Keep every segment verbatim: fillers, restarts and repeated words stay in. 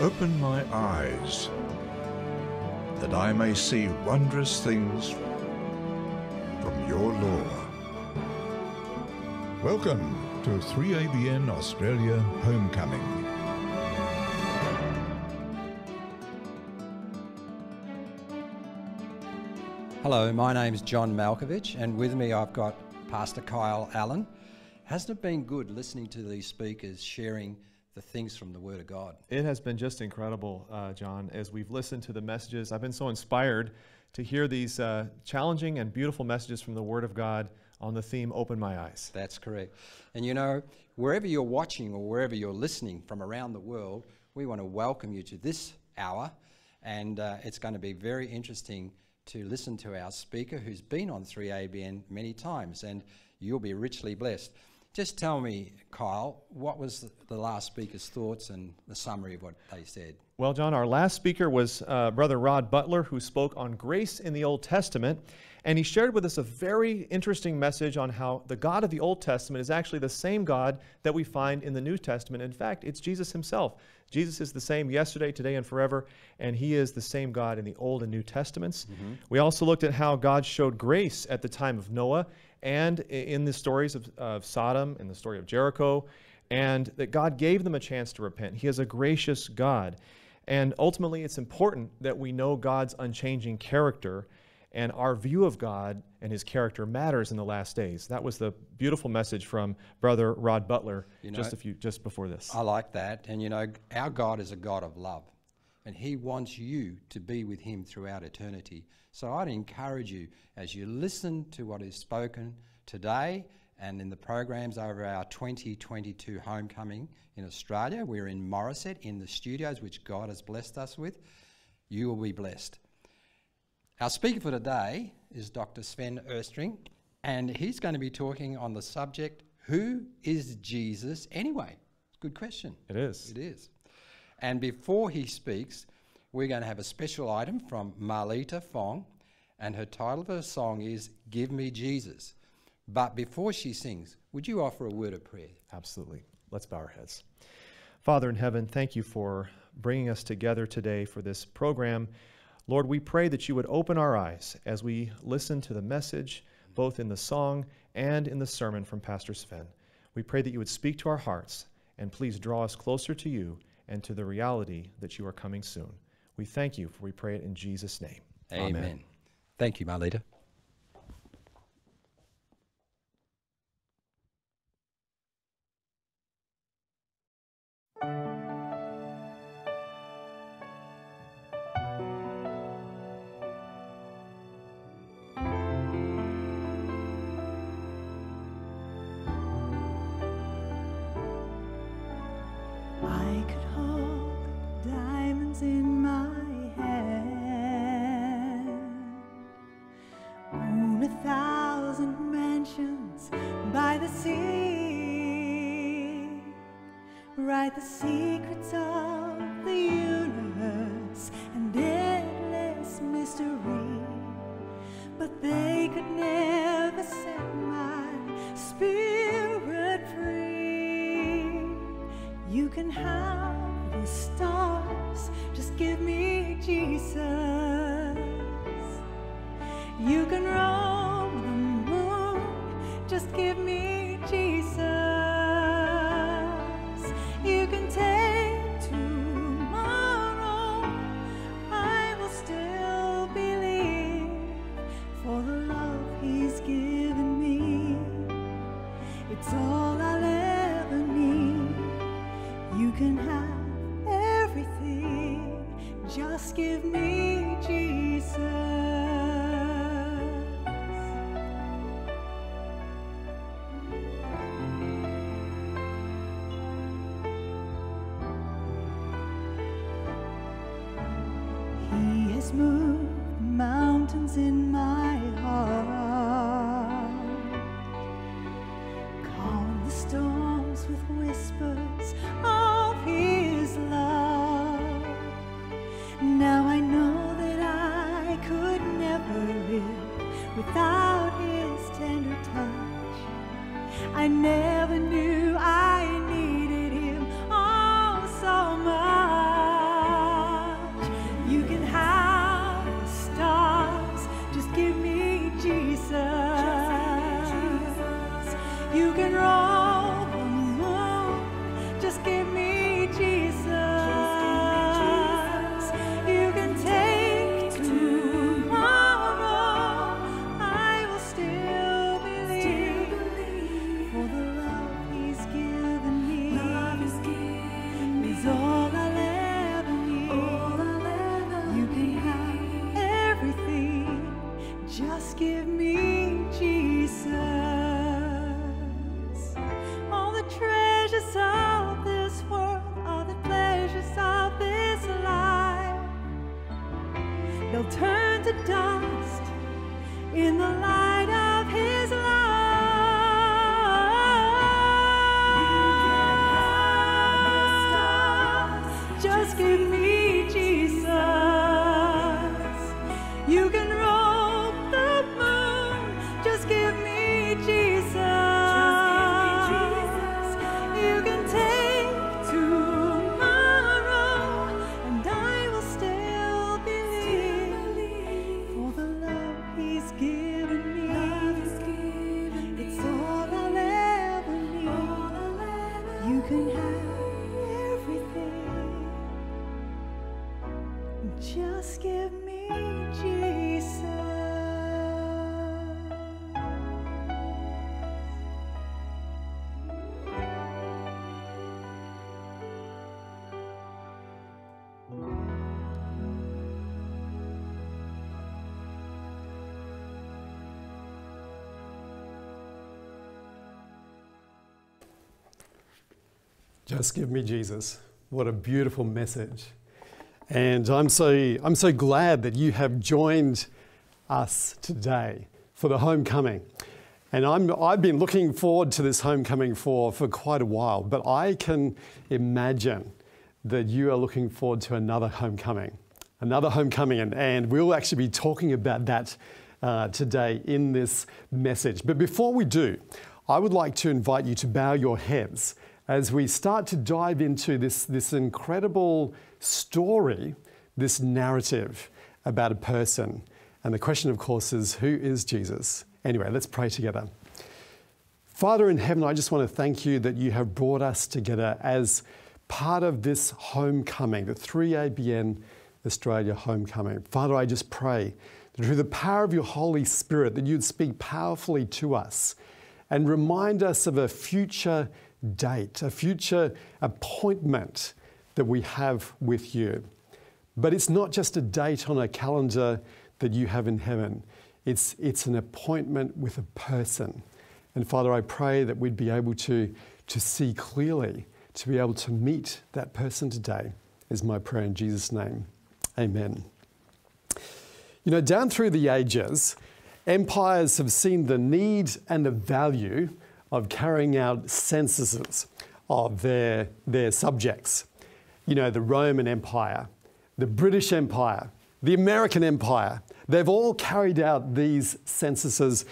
Open my eyes, that I may see wondrous things from your law. Welcome to three A B N Australia Homecoming. Hello, my name's John Malkovich, and with me I've got Pastor Kyle Allen. Hasn't it been good listening to these speakers sharing the things from the Word of God? It has been just incredible, uh, John, as we've listened to the messages. I've been so inspired to hear these uh, challenging and beautiful messages from the Word of God on the theme, Open My Eyes. That's correct. And you know, wherever you're watching or wherever you're listening from around the world, we want to welcome you to this hour, and uh, it's going to be very interesting to listen to our speaker who's been on three A B N many times, and you'll be richly blessed. Just tell me, Kyle, what was the last speaker's thoughts and the summary of what they said? Well, John, our last speaker was uh, Brother Rod Butler, who spoke on grace in the Old Testament, and he shared with us a very interesting message on how the God of the Old Testament is actually the same God that we find in the New Testament. In fact, it's Jesus himself. Jesus is the same yesterday, today, and forever, and he is the same God in the Old and New Testaments. Mm-hmm. We also looked at how God showed grace at the time of Noah and in the stories of, of Sodom and the story of Jericho, and that God gave them a chance to repent. He is a gracious God. And ultimately, it's important that we know God's unchanging character, and our view of God and his character matters in the last days. That was the beautiful message from Brother Rod Butler you know, just a few just before this. I like that. And you know, our God is a God of love, and he wants you to be with him throughout eternity. So I'd encourage you, as you listen to what is spoken today and in the programs over our twenty twenty-two homecoming in Australia, we're in Morisset in the studios, which God has blessed us with, you will be blessed. Our speaker for today is Doctor Sven Östring, and he's going to be talking on the subject, who is Jesus anyway? Good question. It is. It is. And before he speaks, we're going to have a special item from Marlena, Fong, and her title of her song is Give Me Jesus. But before she sings, would you offer a word of prayer? Absolutely. Let's bow our heads. Father in heaven, thank you for bringing us together today for this program. Lord, we pray that you would open our eyes as we listen to the message, both in the song and in the sermon from Pastor Sven. We pray that you would speak to our hearts, and please draw us closer to you and to the reality that you are coming soon. We thank you, for we pray it in Jesus' name. Amen. Amen. Thank you, Marlena. Write the secrets of the universe and endless mystery, but they could never set my spirit free. You can have the stars, just give me Jesus. You can roll the moon, just give me Jesus. You can take tomorrow, I will still believe, for the love he's given me, it's all I'll ever need. You can have everything, just give me Jesus. Move mountains in my heart, calm the storms with whispers of his love. Now I know that I could never live without his tender touch. I never knew I needed him oh so much. give me Jesus. All the treasures of this world, all the pleasures of this life, they'll turn to dust in the light of His love. Just give me Jesus. You can roll the moon. Just give me Jesus. You can take tomorrow, and I will still believe. For the love He's given me, it's all I'll ever need. You can have just give me Jesus. Just give me Jesus. What a beautiful message. And I'm so, I'm so glad that you have joined us today for the homecoming. And I'm, I've been looking forward to this homecoming for, for quite a while, but I can imagine that you are looking forward to another homecoming, another homecoming, and, and we'll actually be talking about that uh, today in this message. But before we do, I would like to invite you to bow your heads as we start to dive into this, this incredible story, this narrative about a person. And the question, of course, is who is Jesus? Anyway, let's pray together. Father in heaven, I just want to thank you that you have brought us together as part of this homecoming, the three A B N Australia homecoming. Father, I just pray that through the power of your Holy Spirit, that you'd speak powerfully to us and remind us of a future date, a future appointment that we have with you. But it's not just a date on a calendar that you have in heaven. It's, it's an appointment with a person. And Father, I pray that we'd be able to, to see clearly, to be able to meet that person today, is my prayer in Jesus' name. Amen. You know, down through the ages, empires have seen the need and the value of carrying out censuses of their, their subjects. You know, the Roman Empire, the British Empire, the American Empire, they've all carried out these censuses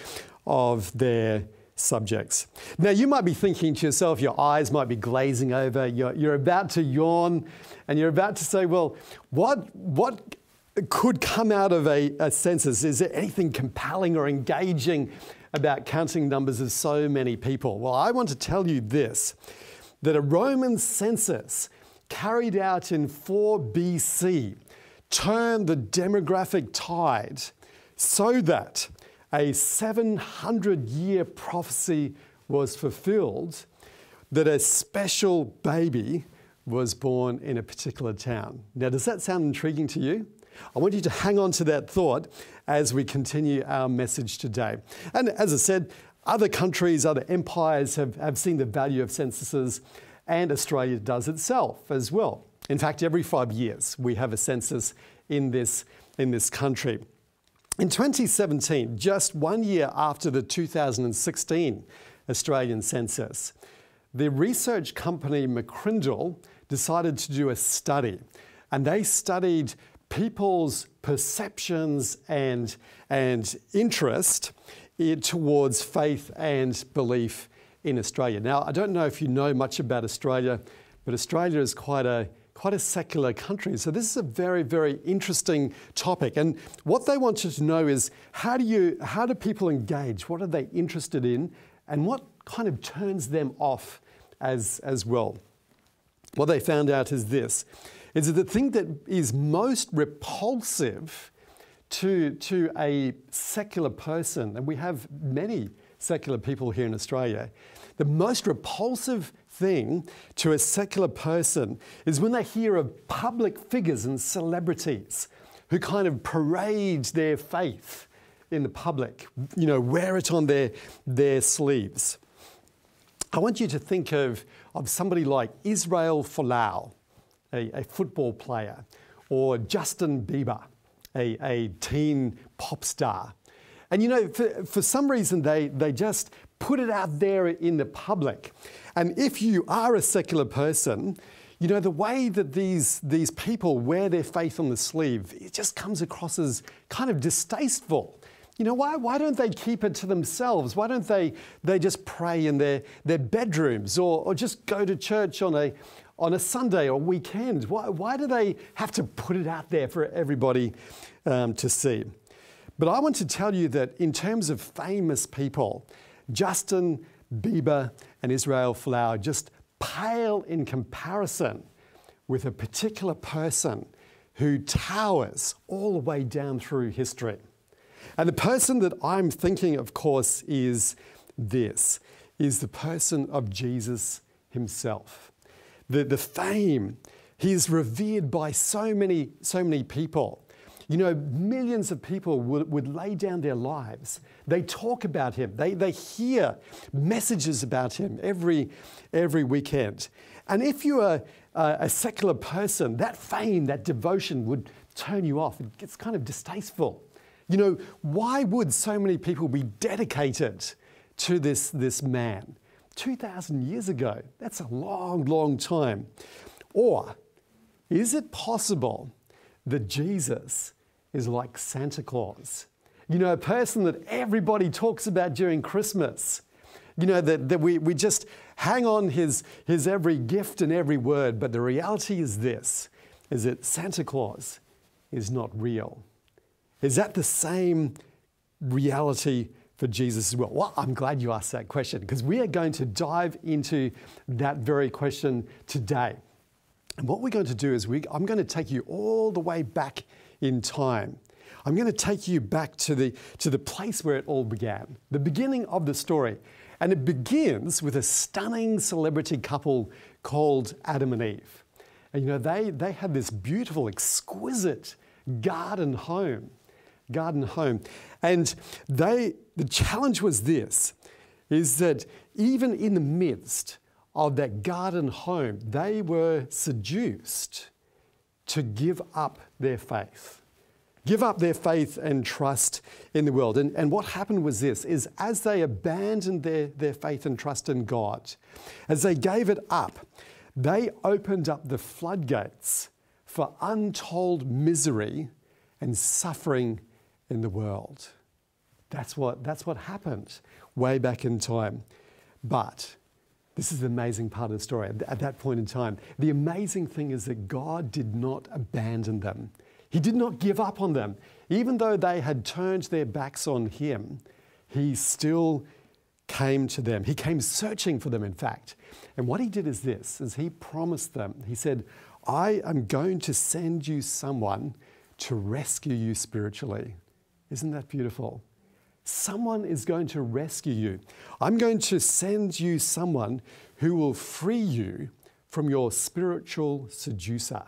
of their subjects. Now, you might be thinking to yourself, your eyes might be glazing over, you're, you're about to yawn, and you're about to say, well, what, what could come out of a, a census? Is there anything compelling or engaging about counting numbers of so many people? Well, I want to tell you this, that a Roman census carried out in four B C turned the demographic tide so that a seven hundred year prophecy was fulfilled that a special baby was born in a particular town. Now, does that sound intriguing to you? I want you to hang on to that thought as we continue our message today. And as I said, other countries, other empires have, have seen the value of censuses, and Australia does itself as well. In fact, every five years we have a census in this, in this country. In twenty seventeen, just one year after the two thousand sixteen Australian census, the research company McCrindle decided to do a study, and they studied people's perceptions and, and interest towards faith and belief in Australia. Now, I don't know if you know much about Australia, but Australia is quite a quite a secular country. So this is a very, very interesting topic. And what they wanted to know is how do you how do people engage? What are they interested in? And what kind of turns them off as, as well? What they found out is this, is that the thing that is most repulsive to, to a secular person, and we have many secular people here in Australia, the most repulsive thing to a secular person is when they hear of public figures and celebrities who kind of parade their faith in the public, you know, wear it on their, their sleeves. I want you to think of, of somebody like Israel Folau, a, a football player, or Justin Bieber, a, a teen pop star. And you know, for, for some reason, they, they just put it out there in the public. And if you are a secular person, you know, the way that these, these people wear their faith on the sleeve, it just comes across as kind of distasteful. You know, why, why don't they keep it to themselves? Why don't they, they just pray in their, their bedrooms, or, or just go to church on a, on a Sunday or weekend? Why, why do they have to put it out there for everybody um, to see? But I want to tell you that in terms of famous people, Justin Bieber and Israel Folau just pale in comparison with a particular person who towers all the way down through history. And the person that I'm thinking, of course, is this, is the person of Jesus himself. The, the fame, he's revered by so many, so many people. You know, millions of people would, would lay down their lives. They talk about him. They, they hear messages about him every, every weekend. And if you're a, a secular person, that fame, that devotion would turn you off. It's kind of distasteful. You know, why would so many people be dedicated to this, this man? two thousand years ago, that's a long, long time. Or is it possible that Jesus is like Santa Claus? You know, a person that everybody talks about during Christmas. You know, that, that we, we just hang on his, his every gift and every word. But the reality is this, is that Santa Claus is not real. Is that the same reality for Jesus as well? Well, I'm glad you asked that question, because we are going to dive into that very question today. And what we're going to do is we, I'm going to take you all the way back in time. I'm going to take you back to the, to the place where it all began, the beginning of the story. And it begins with a stunning celebrity couple called Adam and Eve. And you know, they, they had this beautiful, exquisite garden home. garden home. And they, the challenge was this, is that even in the midst of that garden home, they were seduced to give up their faith. Give up their faith and trust in the world. And, and what happened was this, is as they abandoned their, their faith and trust in God, as they gave it up, they opened up the floodgates for untold misery and suffering in the world. That's what, that's what happened way back in time. But this is the amazing part of the story. At that point in time, the amazing thing is that God did not abandon them. He did not give up on them. Even though they had turned their backs on him, he still came to them. He came searching for them, in fact. And what he did is this, is he promised them, he said, I am going to send you someone to rescue you spiritually. Isn't that beautiful? Someone is going to rescue you. I'm going to send you someone who will free you from your spiritual seducer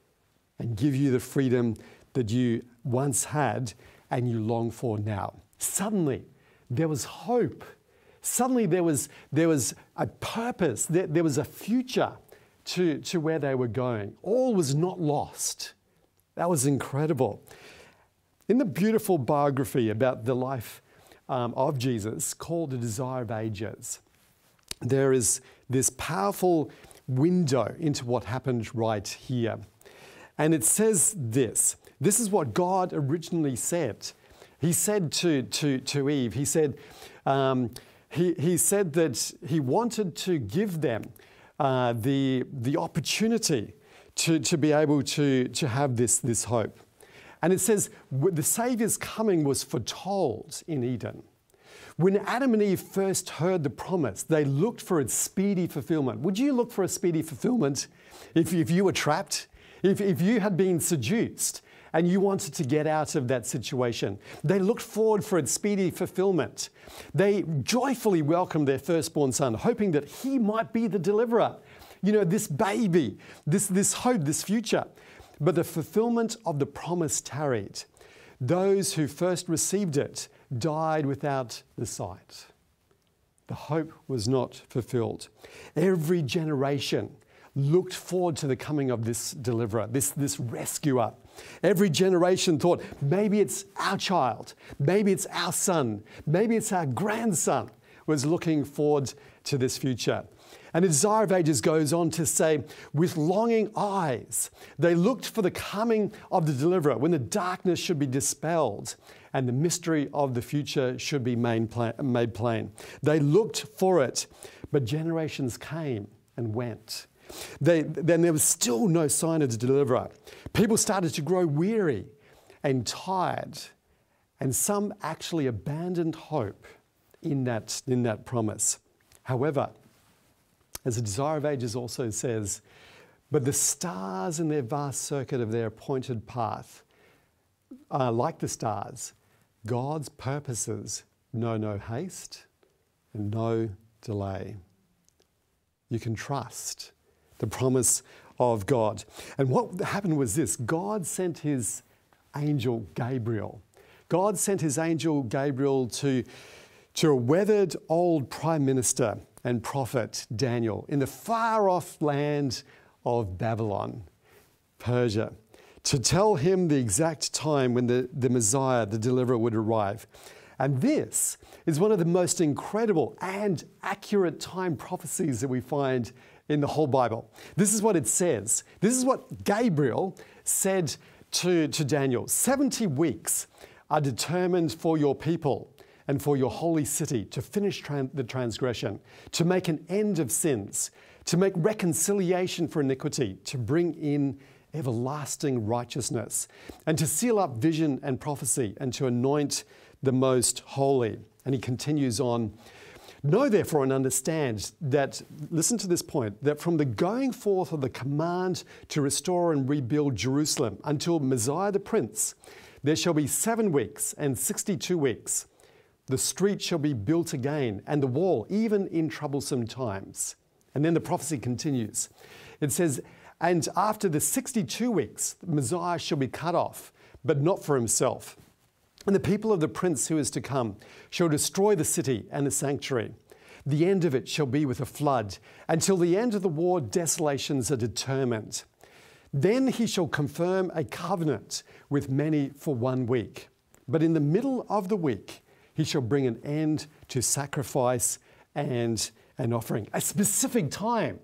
and give you the freedom that you once had and you long for now. Suddenly, there was hope. Suddenly, there was, there was a purpose. There, there was a future to, to where they were going. All was not lost. That was incredible. In the beautiful biography about the life um, of Jesus called The Desire of Ages, there is this powerful window into what happened right here. And it says this. This is what God originally said. He said to, to, to Eve, he said, um, he, he said that he wanted to give them uh, the, the opportunity to, to be able to, to have this, this hope. And it says the Saviour's coming was foretold in Eden. When Adam and Eve first heard the promise, they looked for its speedy fulfillment. Would you look for a speedy fulfillment if, if you were trapped? If, if you had been seduced and you wanted to get out of that situation? They looked forward for its speedy fulfillment. They joyfully welcomed their firstborn son, hoping that he might be the deliverer. You know, this baby, this, this hope, this future. But the fulfillment of the promise tarried. Those who first received it died without the sight. The hope was not fulfilled. Every generation looked forward to the coming of this deliverer, this, this rescuer. Every generation thought, maybe it's our child, maybe it's our son, maybe it's our grandson was looking forward to this future. And the Desire of Ages goes on to say, with longing eyes, they looked for the coming of the deliverer when the darkness should be dispelled and the mystery of the future should be made plain. They looked for it, but generations came and went. They, then there was still no sign of the deliverer. People started to grow weary and tired, and some actually abandoned hope in that, in that promise. However, as the Desire of Ages also says, but the stars in their vast circuit of their appointed path are like the stars. God's purposes know no haste and no delay. You can trust the promise of God. And what happened was this: God sent his angel Gabriel. God sent his angel Gabriel to, to a weathered old prime minister and prophet Daniel in the far-off land of Babylon, Persia, to tell him the exact time when the, the Messiah, the deliverer, would arrive. And this is one of the most incredible and accurate time prophecies that we find in the whole Bible. This is what it says. This is what Gabriel said to, to Daniel. seventy weeks are determined for your people and for your holy city to finish tran- the transgression, to make an end of sins, to make reconciliation for iniquity, to bring in everlasting righteousness, and to seal up vision and prophecy, and to anoint the most holy. And he continues on, know therefore and understand that, listen to this point, that from the going forth of the command to restore and rebuild Jerusalem until Messiah the Prince, there shall be seven weeks and sixty-two weeks. The street shall be built again, and the wall, even in troublesome times. And then the prophecy continues. It says, and after the sixty-two weeks, the Messiah shall be cut off, but not for himself. And the people of the prince who is to come shall destroy the city and the sanctuary. The end of it shall be with a flood. Until the end of the war, desolations are determined. Then he shall confirm a covenant with many for one week. But in the middle of the week, he shall bring an end to sacrifice and an offering. A specific time.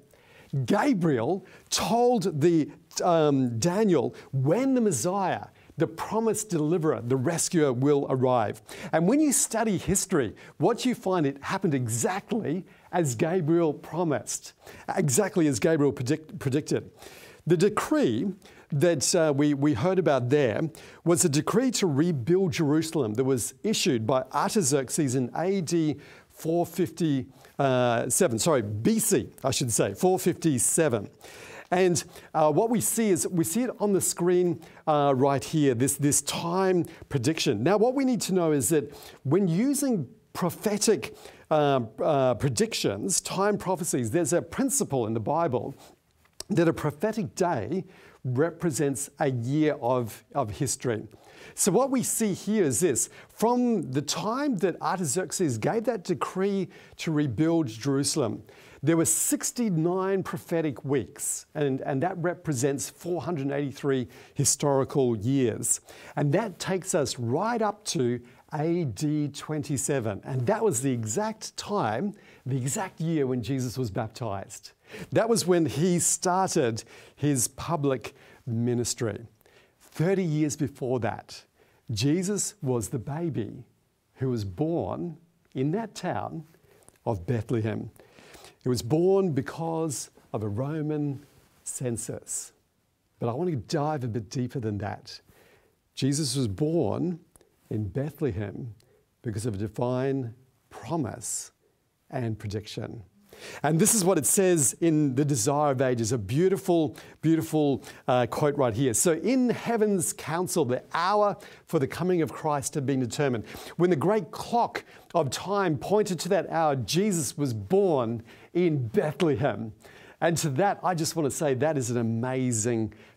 Gabriel told the um, Daniel when the Messiah, the promised deliverer, the rescuer, will arrive. And when you study history, what you find, it happened exactly as Gabriel promised, exactly as Gabriel predict, predicted. The decree that uh, we, we heard about there was a decree to rebuild Jerusalem that was issued by Artaxerxes in A D four fifty-seven, sorry, B C, I should say, four fifty-seven. And uh, what we see is, we see it on the screen uh, right here, this, this time prediction. Now, what we need to know is that when using prophetic uh, uh, predictions, time prophecies, there's a principle in the Bible that a prophetic day represents a year of, of history. So what we see here is this: from the time that Artaxerxes gave that decree to rebuild Jerusalem, there were sixty-nine prophetic weeks, and, and that represents four hundred eighty-three historical years. And that takes us right up to A D twenty-seven. And that was the exact time, the exact year when Jesus was baptized. That was when he started his public ministry. thirty years before that, Jesus was the baby who was born in that town of Bethlehem. He was born because of a Roman census. But I want to dive a bit deeper than that. Jesus was born in Bethlehem because of a divine promise and prediction. And this is what it says in the Desire of Ages, a beautiful, beautiful uh, quote right here. So in heaven's council, the hour for the coming of Christ had been determined. When the great clock of time pointed to that hour, Jesus was born in Bethlehem. And to that, I just want to say that is an amazing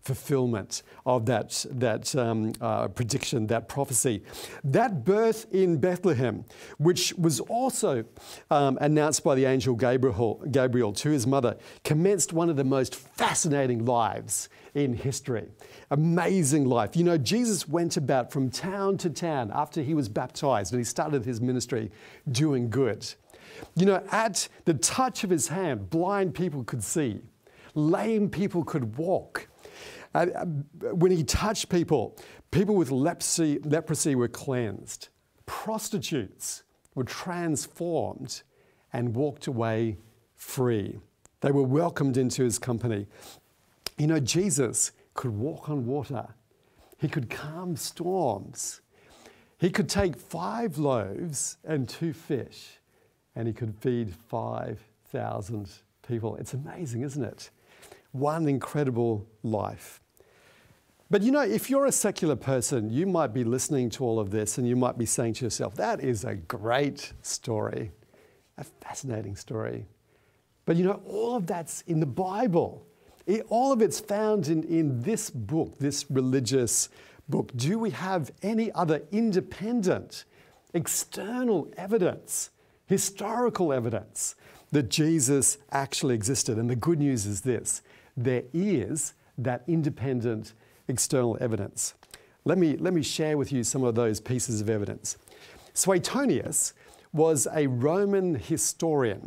fulfillment of that, that um, uh, prediction, that prophecy. That birth in Bethlehem, which was also um, announced by the angel Gabriel, Gabriel to his mother, commenced one of the most fascinating lives in history. Amazing life. You know, Jesus went about from town to town after he was baptized and he started his ministry doing good. You know, at the touch of his hand, blind people could see, lame people could walk. Uh, when he touched people, people with leprosy, leprosy were cleansed. Prostitutes were transformed and walked away free. They were welcomed into his company. You know, Jesus could walk on water. He could calm storms. He could take five loaves and two fish, and he could feed five thousand people. It's amazing, isn't it? One incredible life. But you know, if you're a secular person, you might be listening to all of this and you might be saying to yourself, that is a great story, a fascinating story. But you know, all of that's in the Bible. It, all of it's found in, in this book, this religious book. Do we have any other independent, external evidence, historical evidence that Jesus actually existed? And the good news is this: there is that independent external evidence. Let me, let me share with you some of those pieces of evidence. Suetonius was a Roman historian,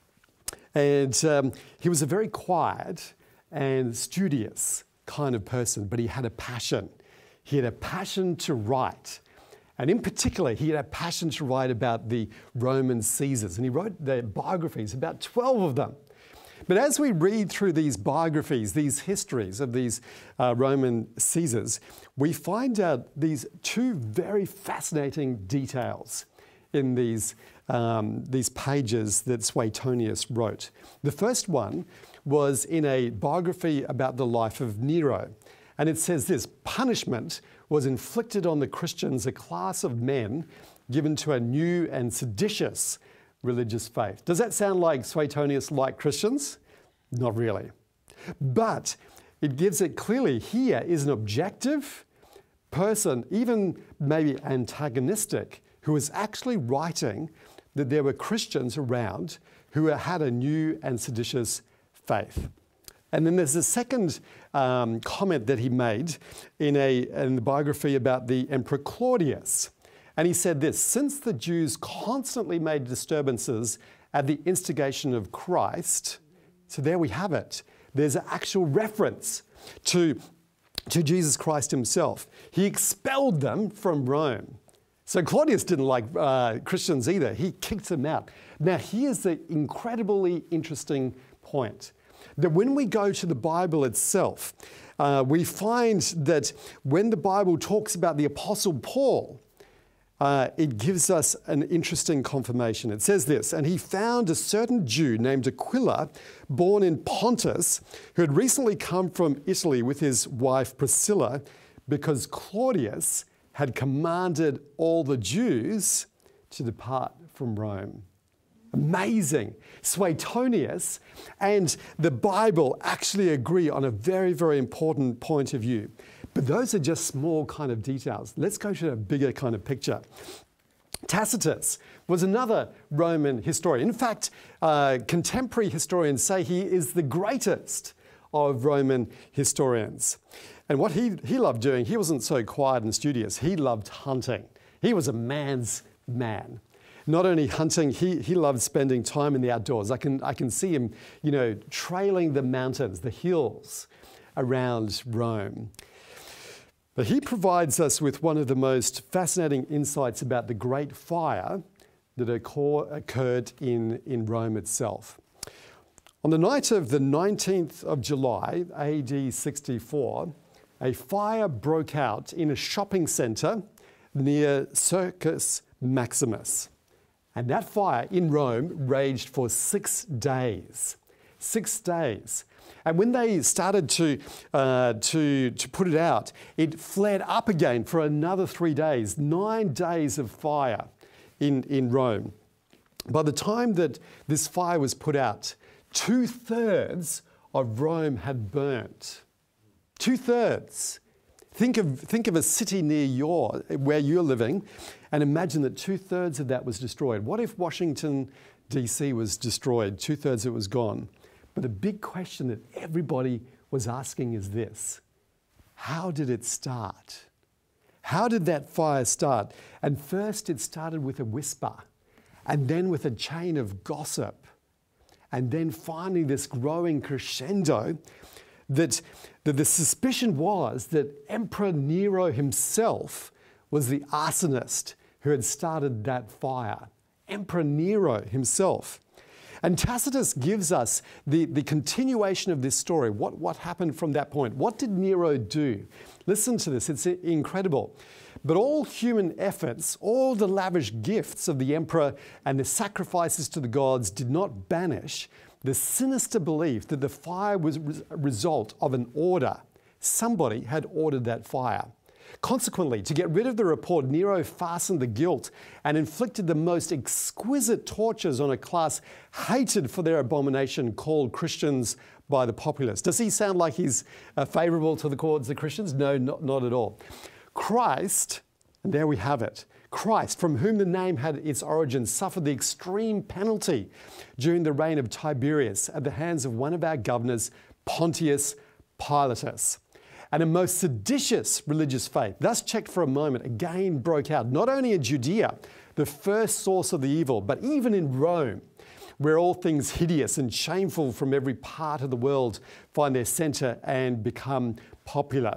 and um, he was a very quiet and studious kind of person, but he had a passion. He had a passion to write. And in particular, he had a passion to write about the Roman Caesars, and he wrote their biographies, about twelve of them. But as we read through these biographies, these histories of these uh, Roman Caesars, we find out these two very fascinating details in these, um, these pages that Suetonius wrote. The first one was in a biography about the life of Nero. And it says this: punishment was inflicted on the Christians, a class of men given to a new and seditious religious faith. Does that sound like Suetonius liked Christians? Not really. But it gives it clearly here is an objective person, even maybe antagonistic, who is actually writing that there were Christians around who had a new and seditious faith. And then there's a second um, comment that he made in, a, in the biography about the Emperor Claudius. And he said this: since the Jews constantly made disturbances at the instigation of Christ, so there we have it. There's an actual reference to, to Jesus Christ himself. He expelled them from Rome. So Claudius didn't like uh, Christians either. He kicked them out. Now here's the incredibly interesting point: that when we go to the Bible itself, uh, we find that when the Bible talks about the Apostle Paul, uh, it gives us an interesting confirmation. It says this: and he found a certain Jew named Aquila, born in Pontus, who had recently come from Italy with his wife Priscilla, because Claudius had commanded all the Jews to depart from Rome. Amazing. Suetonius and the Bible actually agree on a very, very important point of view. But those are just small kind of details. Let's go to a bigger kind of picture. Tacitus was another Roman historian. In fact, uh, contemporary historians say he is the greatest of Roman historians. And what he, he loved doing, he wasn't so quiet and studious. He loved hunting. He was a man's man. Not only hunting, he, he loved spending time in the outdoors. I can, I can see him, you know, trailing the mountains, the hills around Rome. But he provides us with one of the most fascinating insights about the Great Fire that occurred in, in Rome itself. On the night of the nineteenth of July, A D sixty-four, a fire broke out in a shopping centre near Circus Maximus. And that fire in Rome raged for six days. Six days. And when they started to, uh, to, to put it out, it flared up again for another three days. Nine days of fire in, in Rome. By the time that this fire was put out, two-thirds of Rome had burnt. Two-thirds. Think of, think of a city near your, where you're living, and imagine that two-thirds of that was destroyed. What if Washington, D C was destroyed? Two-thirds of it was gone. But the big question that everybody was asking is this: how did it start? How did that fire start? And first it started with a whisper, and then with a chain of gossip, and then finally this growing crescendo that, that the suspicion was that Emperor Nero himself was the arsonist who had started that fire. Emperor Nero himself. And Tacitus gives us the, the continuation of this story. What, what happened from that point? What did Nero do? Listen to this, it's incredible. But all human efforts, all the lavish gifts of the emperor and the sacrifices to the gods did not banish the sinister belief that the fire was a result of an order. Somebody had ordered that fire. Consequently, to get rid of the report, Nero fastened the guilt and inflicted the most exquisite tortures on a class hated for their abomination, called Christians by the populace. Does he sound like he's uh, favourable to the cause of Christians? No, not, not at all. Christ, and there we have it, Christ, from whom the name had its origin, suffered the extreme penalty during the reign of Tiberius at the hands of one of our governors, Pontius Pilatus. And a most seditious religious faith, thus checked for a moment, again broke out, not only in Judea, the first source of the evil, but even in Rome, where all things hideous and shameful from every part of the world find their centre and become popular.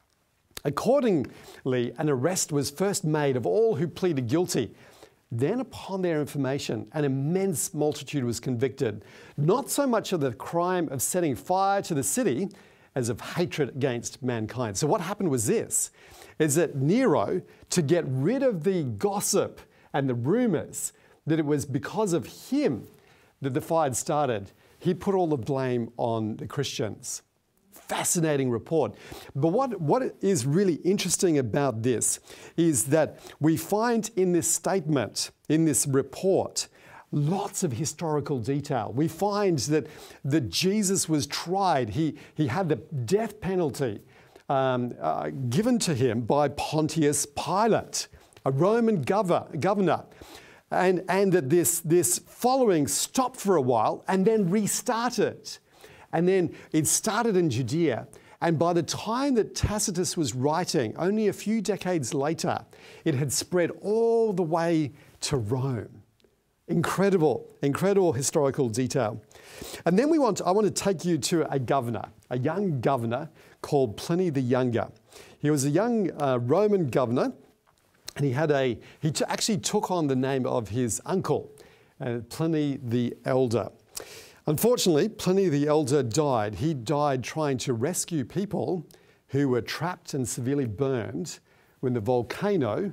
Accordingly, an arrest was first made of all who pleaded guilty. Then, upon their information, an immense multitude was convicted, not so much of the crime of setting fire to the city, as of hatred against mankind. So what happened was this, is that Nero, to get rid of the gossip and the rumours that it was because of him that the fire had started, he put all the blame on the Christians. Fascinating report. But what, what is really interesting about this is that we find in this statement, in this report, lots of historical detail. We find that, that Jesus was tried. He, he had the death penalty um, uh, given to him by Pontius Pilate, a Roman gover- governor. And, and that this, this following stopped for a while and then restarted. And then it started in Judea. And by the time that Tacitus was writing, only a few decades later, it had spread all the way to Rome. Incredible, incredible historical detail. And then we want to, I want to take you to a governor, a young governor called Pliny the Younger. He was a young uh, Roman governor, and he had a, he t- actually took on the name of his uncle, uh, Pliny the Elder. Unfortunately, Pliny the Elder died. He died trying to rescue people who were trapped and severely burned when the volcano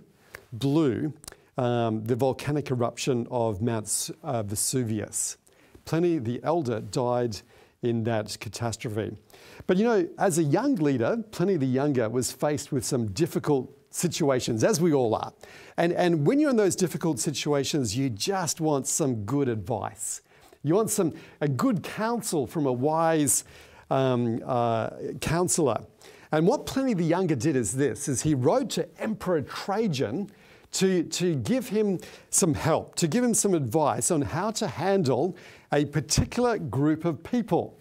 blew, um, the volcanic eruption of Mount uh, Vesuvius. Pliny the Elder died in that catastrophe. But you know, as a young leader, Pliny the Younger was faced with some difficult situations, as we all are. And, and when you're in those difficult situations, you just want some good advice. You want some a good counsel from a wise um, uh, counselor. And what Pliny the Younger did is this, is he wrote to Emperor Trajan to, to give him some help, to give him some advice on how to handle a particular group of people.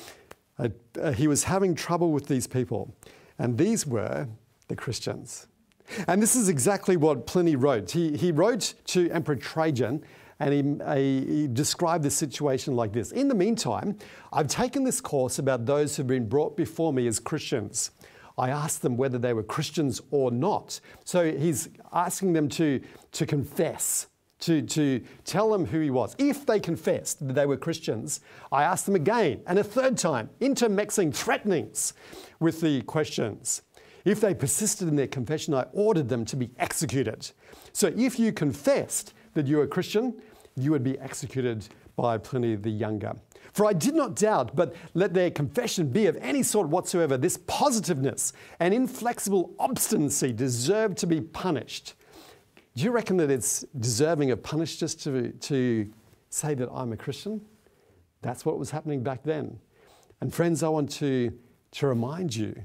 Uh, uh, he was having trouble with these people, and these were the Christians. And this is exactly what Pliny wrote. He, he wrote to Emperor Trajan, and he, uh, he described the situation like this. In the meantime, I've taken this course about those who've been brought before me as Christians. I asked them whether they were Christians or not. So he's asking them to, to confess, to, to tell them who he was. If they confessed that they were Christians, I asked them again and a third time, intermixing threatenings with the questions. If they persisted in their confession, I ordered them to be executed. So if you confessed that you were a Christian, you would be executed by Pliny the Younger. For I did not doubt, but let their confession be of any sort whatsoever, this positiveness and inflexible obstinacy deserve to be punished. Do you reckon that it's deserving of punishment just to, to say that I'm a Christian? That's what was happening back then. And friends, I want to, to remind you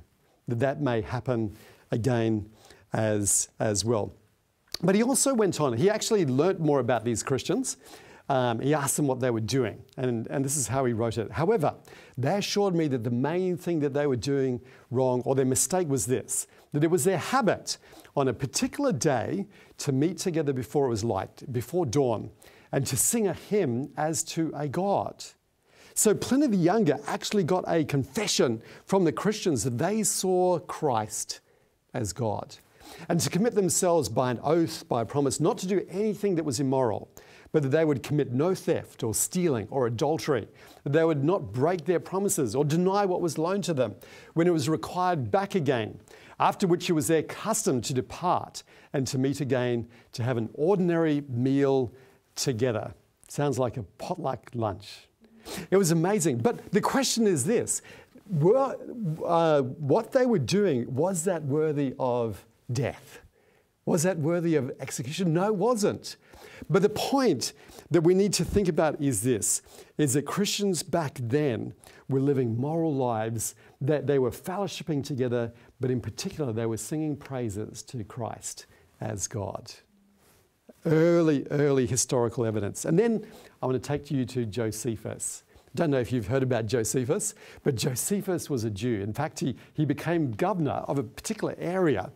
that that may happen again as, as well. But he also went on. He actually learnt more about these Christians. Um, he asked them what they were doing, and, and this is how he wrote it. However, they assured me that the main thing that they were doing wrong, or their mistake, was this, that it was their habit on a particular day to meet together before it was light, before dawn, and to sing a hymn as to a god. So Pliny the Younger actually got a confession from the Christians that they saw Christ as God, and to commit themselves by an oath, by a promise, not to do anything that was immoral, but that they would commit no theft or stealing or adultery, that they would not break their promises or deny what was loaned to them when it was required back again, after which it was their custom to depart and to meet again to have an ordinary meal together. Sounds like a potluck lunch. It was amazing. But the question is this, were, uh, what they were doing, was that worthy of death? Was that worthy of execution? No, it wasn't. But the point that we need to think about is this, is that Christians back then were living moral lives, that they were fellowshipping together, but in particular they were singing praises to Christ as God. Early, early historical evidence. And then I want to take you to Josephus. Don't know if you've heard about Josephus, but Josephus was a Jew. In fact, he, he became governor of a particular area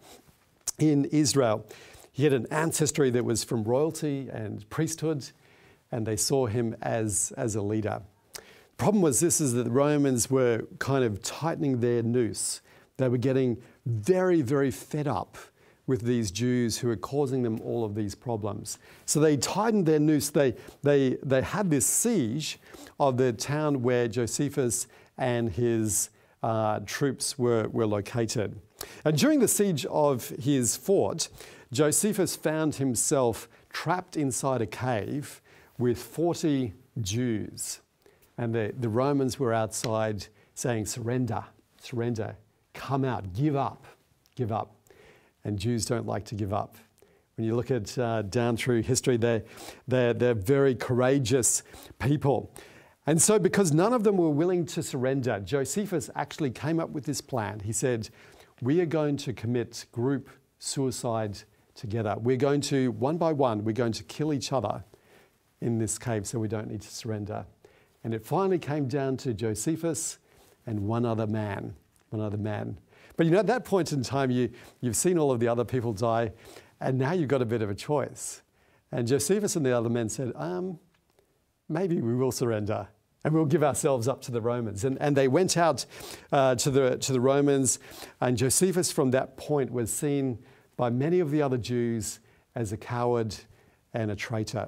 in Israel. He had an ancestry that was from royalty and priesthood, and they saw him as, as a leader. Problem was this, is that the Romans were kind of tightening their noose. They were getting very, very fed up with these Jews who were causing them all of these problems. So they tightened their noose. They, they, they had this siege of the town where Josephus and his uh, troops were, were located. And during the siege of his fort, Josephus found himself trapped inside a cave with forty Jews. And the, the Romans were outside saying, surrender, surrender, come out, give up, give up. And Jews don't like to give up. When you look at uh, down through history, they're, they're, they're very courageous people. And so because none of them were willing to surrender, Josephus actually came up with this plan. He said, we are going to commit group suicide together. We're going to, one by one, we're going to kill each other in this cave so we don't need to surrender. And it finally came down to Josephus and one other man, one other man. But you know, at that point in time, you, you've seen all of the other people die, and now you've got a bit of a choice. And Josephus and the other men said, um, maybe we will surrender and we'll give ourselves up to the Romans. And, and they went out uh, to, the, to the Romans, and Josephus from that point was seen by many of the other Jews as a coward and a traitor.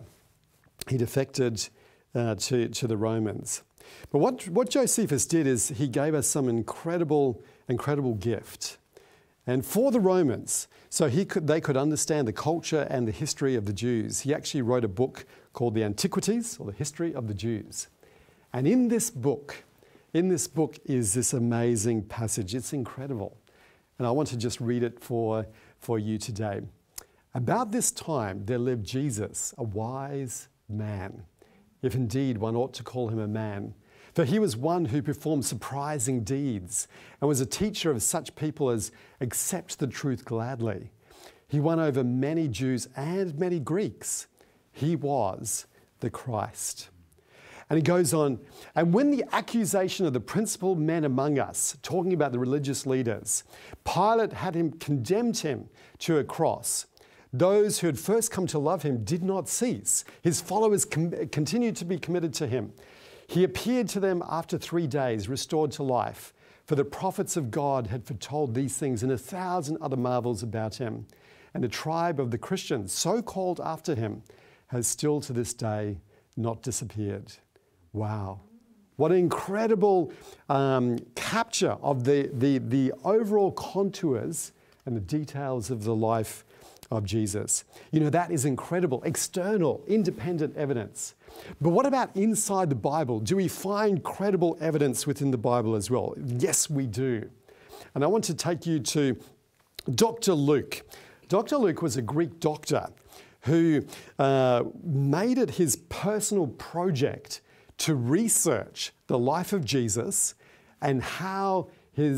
He defected uh, to, to the Romans. But what, what Josephus did is he gave us some incredible, incredible gift. And for the Romans, so he could, they could understand the culture and the history of the Jews, he actually wrote a book called the Antiquities, or the History of the Jews. And in this book, in this book is this amazing passage. It's incredible. And I want to just read it for, for you today. About this time there lived Jesus, a wise man, if indeed one ought to call him a man. For he was one who performed surprising deeds and was a teacher of such people as accept the truth gladly. He won over many Jews and many Greeks. He was the Christ. And he goes on, and when the accusation of the principal men among us, talking about the religious leaders, Pilate had him condemned him to a cross, those who had first come to love him did not cease. His followers com- continued to be committed to him. He appeared to them after three days, restored to life, for the prophets of God had foretold these things and a thousand other marvels about him. And the tribe of the Christians, so called after him, has still to this day not disappeared. Wow. What an incredible um, capture of the, the, the overall contours and the details of the life of Jesus. You know, that is incredible, external, independent evidence. But what about inside the Bible? Do we find credible evidence within the Bible as well? Yes, we do. And I want to take you to Doctor Luke. Doctor Luke was a Greek doctor who uh, made it his personal project to research the life of Jesus and how his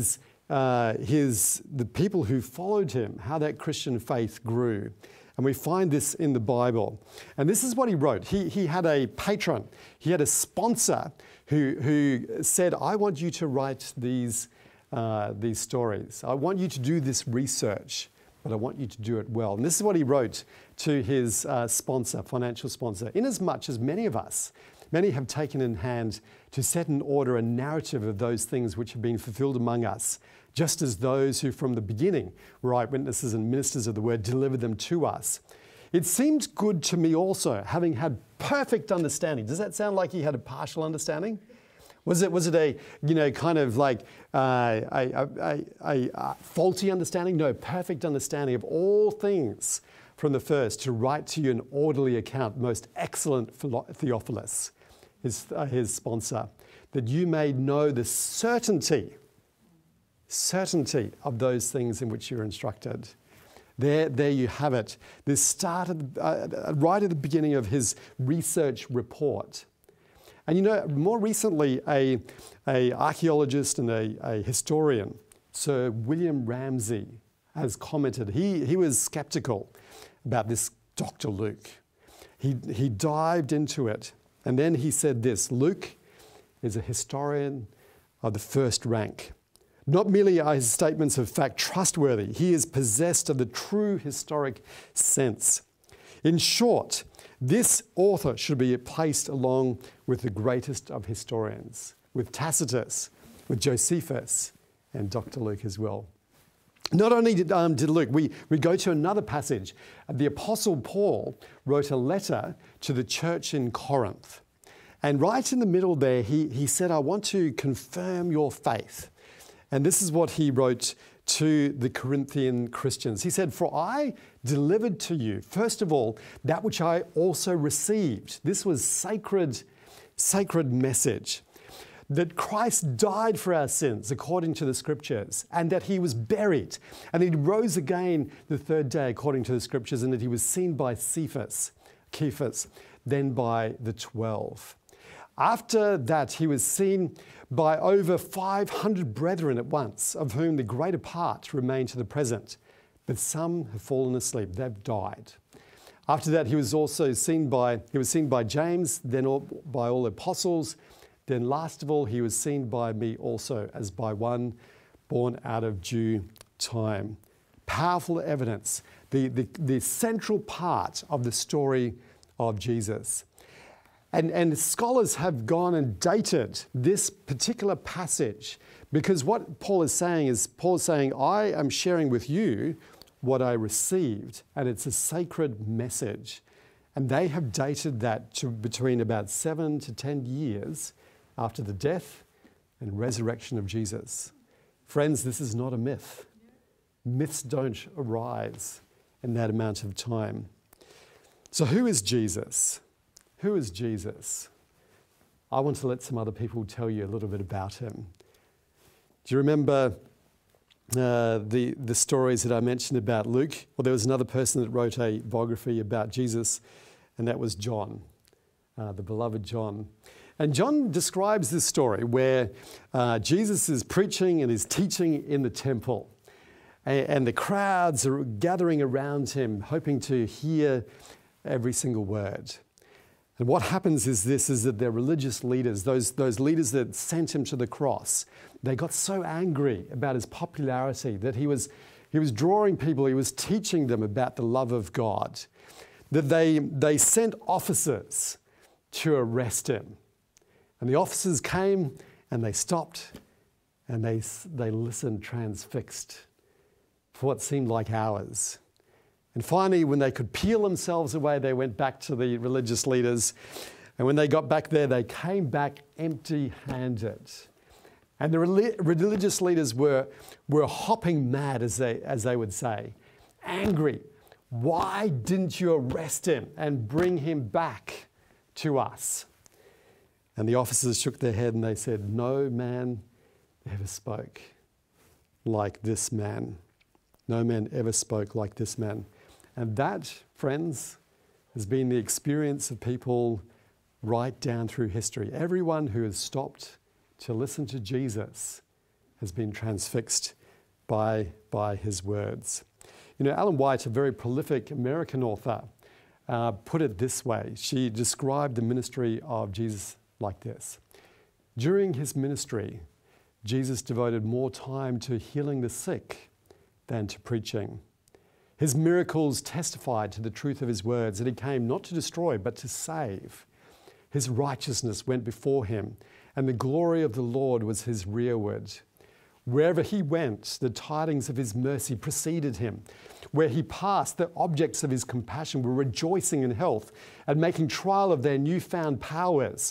uh, his, the people who followed him, how that Christian faith grew. And we find this in the Bible. And this is what he wrote. He, he had a patron, he had a sponsor who, who said, I want you to write these, uh, these stories. I want you to do this research, but I want you to do it well. And this is what he wrote to his uh, sponsor, financial sponsor. Inasmuch as many of us, many have taken in hand to set in order a narrative of those things which have been fulfilled among us, just as those who from the beginning were eyewitnesses and ministers of the word delivered them to us. It seemed good to me also, having had perfect understanding. Does that sound like he had a partial understanding? Was it, was it a, you know, kind of like uh, a, a, a, a faulty understanding? No, perfect understanding of all things from the first, to write to you an orderly account, most excellent Theophilus, his, uh, his sponsor, that you may know the certainty certainty of those things in which you're instructed. There, there you have it. This started uh, right at the beginning of his research report. And you know, more recently, a, a archaeologist and a, a historian, Sir William Ramsay, has commented. He, he was skeptical about this Doctor Luke. He, he dived into it, and then he said this: Luke is a historian of the first rank. Not merely are his statements of fact trustworthy, he is possessed of the true historic sense. In short, this author should be placed along with the greatest of historians, with Tacitus, with Josephus, and Doctor Luke as well. Not only did, um, did Luke, we, we go to another passage. The Apostle Paul wrote a letter to the church in Corinth. And right in the middle there, he, he said, I want to confirm your faith. And this is what he wrote to the Corinthian Christians. He said, for I delivered to you, first of all, that which I also received. This was sacred, sacred message. That Christ died for our sins according to the scriptures, and that he was buried, and he rose again the third day according to the scriptures, and that he was seen by Cephas, Cephas, then by the twelve. After that, he was seen by over five hundred brethren at once, of whom the greater part remain to the present, but some have fallen asleep, they've died. After that, he was also seen by, he was seen by James, then all, by all the apostles. Then last of all, he was seen by me also, as by one born out of due time. Powerful evidence, the, the, the central part of the story of Jesus. And, and scholars have gone and dated this particular passage, because what Paul is saying is, Paul is saying, I am sharing with you what I received, and it's a sacred message. And they have dated that to between about seven to ten years after the death and resurrection of Jesus. Friends, this is not a myth. Myths don't arise in that amount of time. So who is Jesus? Who is Jesus? I want to let some other people tell you a little bit about him. Do you remember uh, the, the stories that I mentioned about Luke? Well, there was another person that wrote a biography about Jesus, and that was John, uh, the beloved John. And John describes this story where uh, Jesus is preaching and is teaching in the temple. And, and the crowds are gathering around him, hoping to hear every single word. And what happens is this, is that their religious leaders, those, those leaders that sent him to the cross, they got so angry about his popularity that he was, he was drawing people, he was teaching them about the love of God, that they, they sent officers to arrest him. And the officers came and they stopped and they, they listened transfixed for what seemed like hours. And finally, when they could peel themselves away, they went back to the religious leaders. And when they got back there, they came back empty-handed. And the religious leaders were, were hopping mad, as they, as they would say, angry. Why didn't you arrest him and bring him back to us? And the officers shook their head and they said, no man ever spoke like this man. No man ever spoke like this man. And that, friends, has been the experience of people right down through history. Everyone who has stopped to listen to Jesus has been transfixed by, by his words. You know, Ellen White, a very prolific American author, uh, put it this way. She described the ministry of Jesus like this. During his ministry, Jesus devoted more time to healing the sick than to preaching. His miracles testified to the truth of his words, that he came not to destroy, but to save. His righteousness went before him, and the glory of the Lord was his rearward. Wherever he went, the tidings of his mercy preceded him. Where he passed, the objects of his compassion were rejoicing in health and making trial of their newfound powers.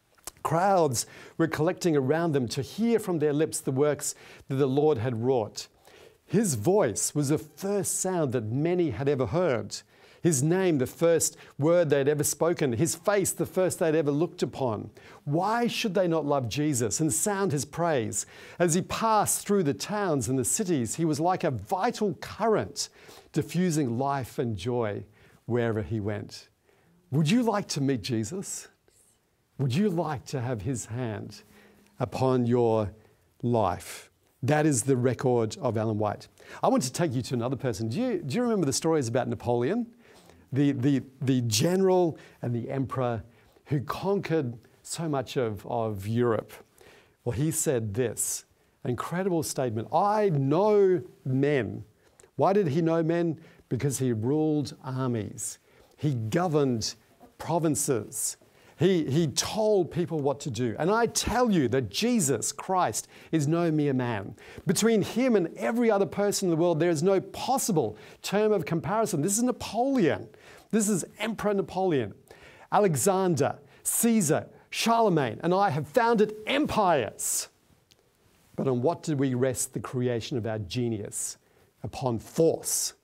Crowds were collecting around them to hear from their lips the works that the Lord had wrought. His voice was the first sound that many had ever heard. His name, the first word they'd ever spoken. His face, the first they'd ever looked upon. Why should they not love Jesus and sound his praise? As he passed through the towns and the cities, he was like a vital current, diffusing life and joy wherever he went. Would you like to meet Jesus? Would you like to have his hand upon your life? That is the record of Ellen White. I want to take you to another person. Do you, do you remember the stories about Napoleon? The, the, the general and the emperor who conquered so much of, of Europe. Well, he said this incredible statement. I know men. Why did he know men? Because he ruled armies. He governed provinces. He, he told people what to do. And I tell you that Jesus Christ is no mere man. Between him and every other person in the world, there is no possible term of comparison. This is Napoleon. This is Emperor Napoleon. Alexander, Caesar, Charlemagne, and I have founded empires. But on what did we rest the creation of our genius? Upon force.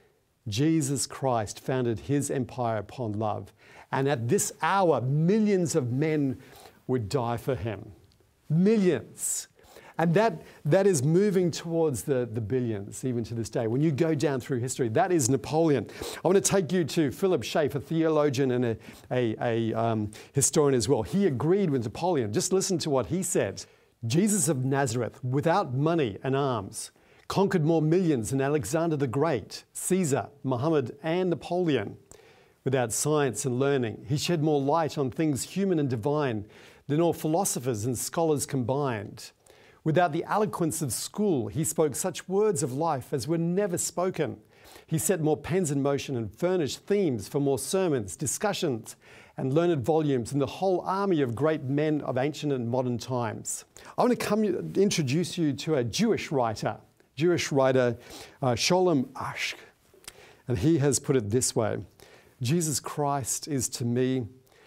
Jesus Christ founded his empire upon love. And at this hour, millions of men would die for him. Millions. And that, that is moving towards the, the billions, even to this day. When you go down through history, that is Napoleon. I want to take you to Philip Schaff, a theologian and a, a, a um, historian as well. He agreed with Napoleon. Just listen to what he said. Jesus of Nazareth, without money and arms, conquered more millions than Alexander the Great, Caesar, Muhammad, and Napoleon. Without science and learning, he shed more light on things human and divine than all philosophers and scholars combined. Without the eloquence of school, he spoke such words of life as were never spoken. He set more pens in motion and furnished themes for more sermons, discussions, and learned volumes than the whole army of great men of ancient and modern times. I want to come introduce you to a Jewish writer, Jewish writer uh, Sholem Asch, and he has put it this way. Jesus Christ is to me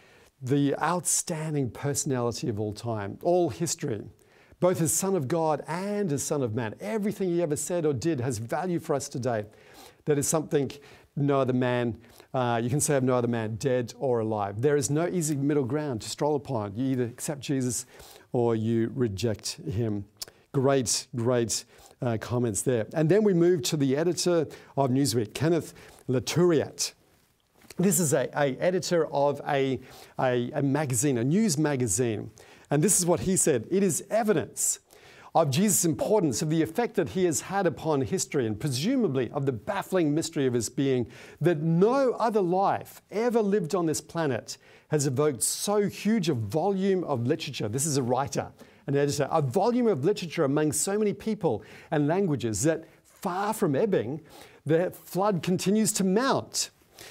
the outstanding personality of all time, all history, both as Son of God and as Son of Man. Everything he ever said or did has value for us today. That is something no other man, uh, you can say of no other man, dead or alive. There is no easy middle ground to stroll upon. You either accept Jesus or you reject him. Great, great uh, comments there. And then we move to the editor of Newsweek, Kenneth Laturiat. This is a, a editor of a, a, a magazine, a news magazine. And this is what he said. It is evidence of Jesus' importance, of the effect that he has had upon history, and presumably of the baffling mystery of his being, that no other life ever lived on this planet has evoked so huge a volume of literature. This is a writer, an editor, a volume of literature among so many people and languages that far from ebbing, the flood continues to mount.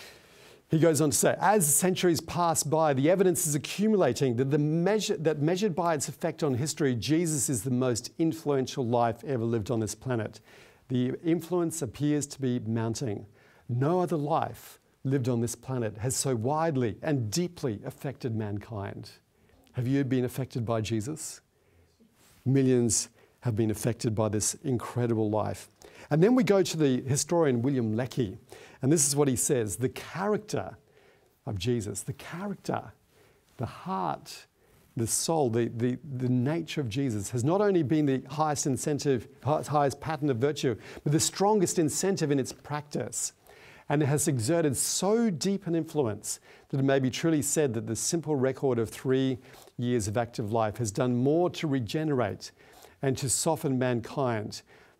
He goes on to say, as centuries pass by, the evidence is accumulating that, the measure, that measured by its effect on history, Jesus is the most influential life ever lived on this planet. The influence appears to be mounting. No other life lived on this planet has so widely and deeply affected mankind. Have you been affected by Jesus? Millions have been affected by this incredible life. And then we go to the historian William Leckie, and this is what he says. The character of Jesus, the character, the heart, the soul, the, the, the nature of Jesus has not only been the highest incentive, highest pattern of virtue, but the strongest incentive in its practice. And it has exerted so deep an influence that it may be truly said that the simple record of three years of active life has done more to regenerate and to soften mankind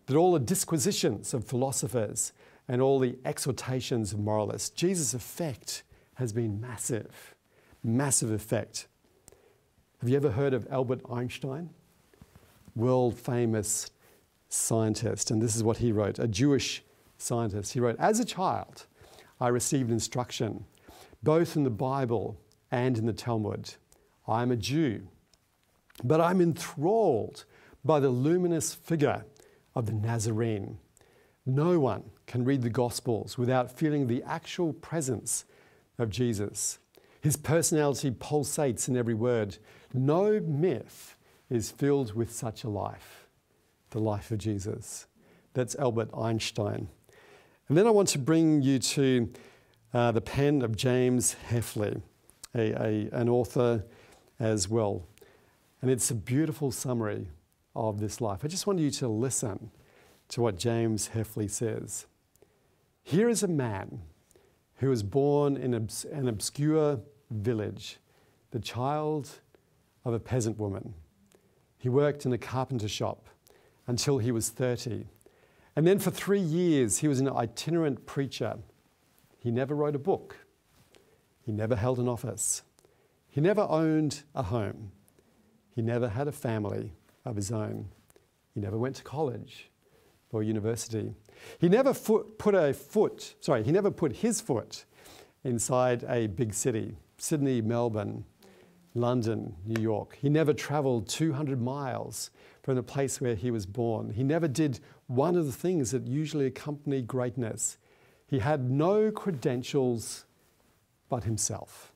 that all the disquisitions of philosophers and all the exhortations of moralists, Jesus' effect has been massive, massive effect. Have you ever heard of Albert Einstein? World famous scientist, and this is what he wrote, a Jewish scientist. He wrote, "As a child, I received instruction, both in the Bible and in the Talmud. I am a Jew, but I'm enthralled by the luminous figure of the Nazarene. No one can read the Gospels without feeling the actual presence of Jesus. His personality pulsates in every word. No myth is filled with such a life, the life of Jesus." That's Albert Einstein. And then I want to bring you to uh, the pen of James Heffley, a, a, an author as well. And it's a beautiful summary of this life. I just want you to listen to what James Heffley says. "Here is a man who was born in obs- an obscure village, the child of a peasant woman. He worked in a carpenter shop until he was thirty. And then for three years, he was an itinerant preacher. He never wrote a book. He never held an office. He never owned a home. He never had a family of his own. He never went to college or university. He never foot, put a foot, sorry, he never put his foot inside a big city, Sydney, Melbourne, London, New York. He never traveled two hundred miles from the place where he was born. He never did one of the things that usually accompany greatness. He had no credentials but himself.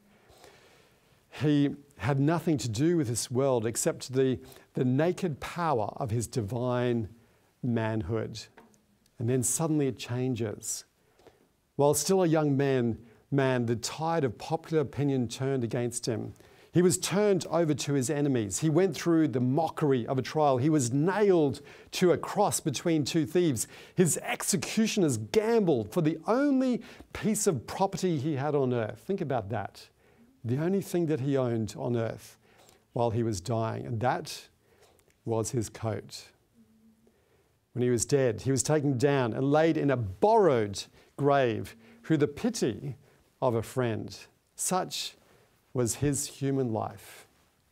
He had nothing to do with this world except the, the naked power of his divine manhood. And then suddenly it changes. While still a young man, man, the tide of popular opinion turned against him. He was turned over to his enemies. He went through the mockery of a trial. He was nailed to a cross between two thieves. His executioners gambled for the only piece of property he had on earth. Think about that. The only thing that he owned on earth while he was dying, and that was his coat. When he was dead, he was taken down and laid in a borrowed grave through the pity of a friend. Such was his human life.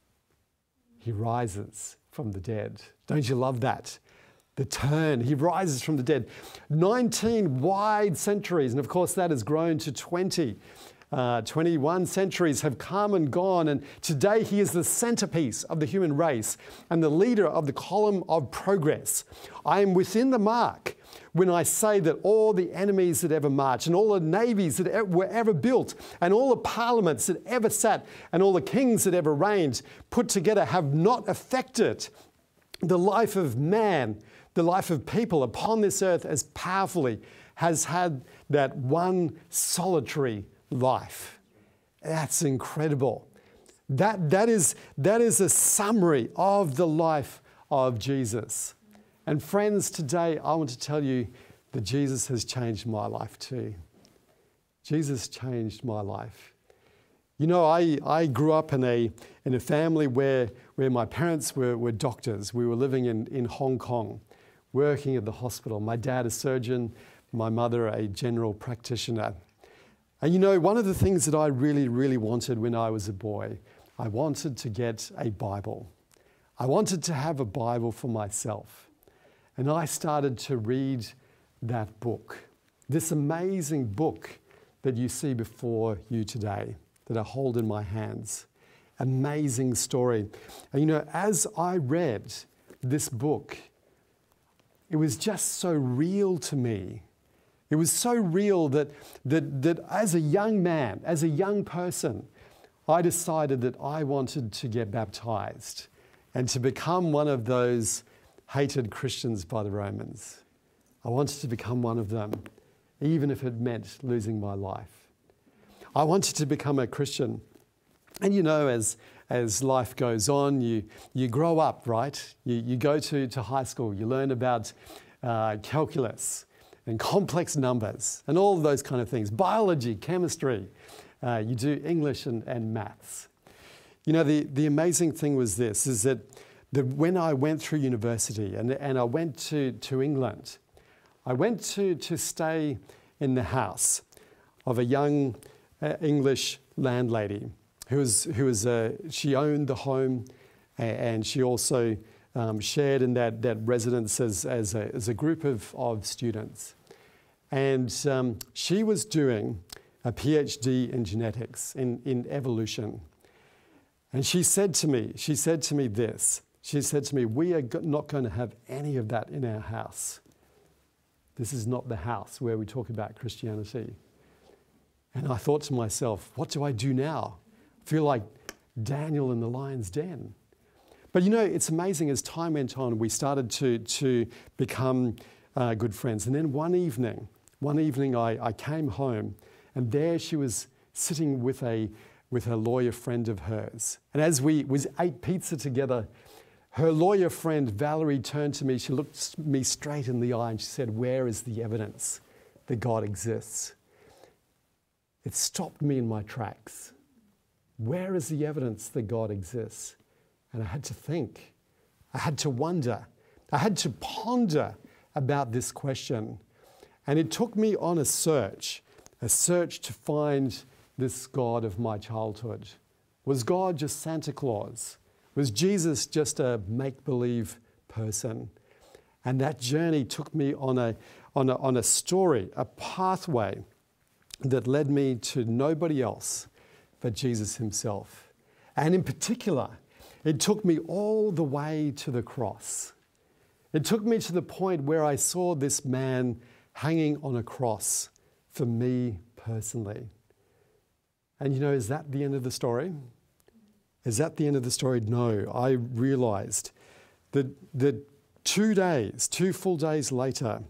He rises from the dead. Don't you love that? The turn, he rises from the dead. nineteen wide centuries, and of course that has grown to twenty. Uh, twenty-one centuries have come and gone, and today he is the centerpiece of the human race and the leader of the column of progress. I am within the mark when I say that all the enemies that ever marched and all the navies that ever, were ever built and all the parliaments that ever sat and all the kings that ever reigned put together have not affected the life of man, the life of people upon this earth as powerfully has had that one solitary life. That's incredible. That, that, is, that is a summary of the life of Jesus. And friends, today I want to tell you that Jesus has changed my life too. Jesus changed my life. You know, I, I grew up in a, in a family where, where my parents were, were doctors. We were living in, in Hong Kong, working at the hospital. My dad a surgeon, my mother a general practitioner. And you know, one of the things that I really, really wanted when I was a boy, I wanted to get a Bible. I wanted to have a Bible for myself. And I started to read that book, this amazing book that you see before you today, that I hold in my hands. Amazing story. And you know, as I read this book, it was just so real to me. It was so real that, that, that as a young man, as a young person, I decided that I wanted to get baptized and to become one of those hated Christians by the Romans. I wanted to become one of them, even if it meant losing my life. I wanted to become a Christian. And you know, as, as life goes on, you, you grow up, right? You, you go to, to high school, you learn about uh, calculus and complex numbers and all of those kind of things. Biology, chemistry, uh, you do English and, and maths. You know, the, the amazing thing was this, is that that when I went through university and, and I went to, to England, I went to, to stay in the house of a young uh, English landlady who was, who was uh, she owned the home, and, and she also um, shared in that, that residence as, as, a, as a group of, of students. And um, she was doing a PhD in genetics, in, in evolution. And she said to me, she said to me this, she said to me, we are go- not going to have any of that in our house. This is not the house where we talk about Christianity. And I thought to myself, what do I do now? I feel like Daniel in the lion's den. But you know, it's amazing, as time went on, we started to, to become uh, good friends. And then one evening, one evening I, I came home, and there she was sitting with a, with a lawyer friend of hers. And as we, we ate pizza together, her lawyer friend Valerie turned to me, she looked me straight in the eye and she said, where is the evidence that God exists? It stopped me in my tracks. Where is the evidence that God exists? And I had to think. I had to wonder. I had to ponder about this question. And it took me on a search, a search to find this God of my childhood. Was God just Santa Claus? Was Jesus just a make-believe person? And that journey took me on a, on a, on a story, a pathway that led me to nobody else but Jesus himself. And in particular, it took me all the way to the cross. It took me to the point where I saw this man hanging on a cross for me personally. And you know, is that the end of the story? Is that the end of the story? No. I realized that, that two days, two full days later,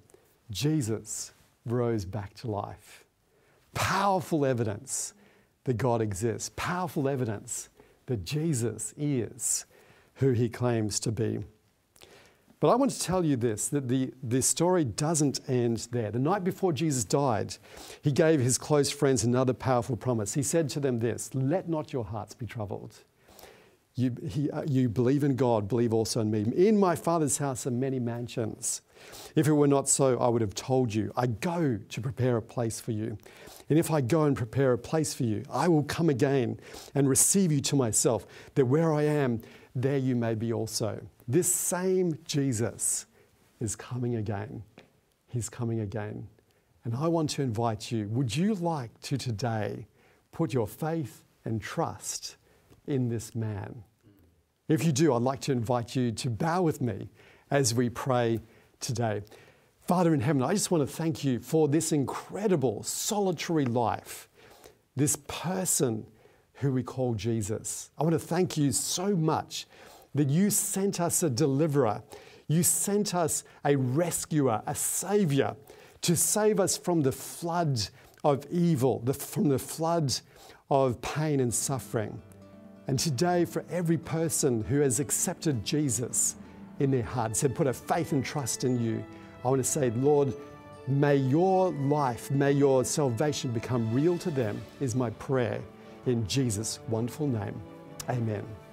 Jesus rose back to life. Powerful evidence that God exists. Powerful evidence that Jesus is who he claims to be. But I want to tell you this, that the, the story doesn't end there. The night before Jesus died, he gave his close friends another powerful promise. He said to them this, let not your hearts be troubled. You, he, uh, you believe in God, believe also in me. In my Father's house are many mansions. If it were not so, I would have told you. I go to prepare a place for you. And if I go and prepare a place for you, I will come again and receive you to myself, that where I am, there you may be also. This same Jesus is coming again. He's coming again. And I want to invite you, would you like to today put your faith and trust in this man? If you do, I'd like to invite you to bow with me as we pray today. Father in heaven, I just want to thank you for this incredible solitary life, this person who we call Jesus. I want to thank you so much that you sent us a deliverer. You sent us a rescuer, a savior, to save us from the flood of evil, the, from the flood of pain and suffering. And today, for every person who has accepted Jesus in their heart, said, put a faith and trust in you, I want to say, Lord, may your life, may your salvation become real to them, is my prayer in Jesus' wonderful name. Amen.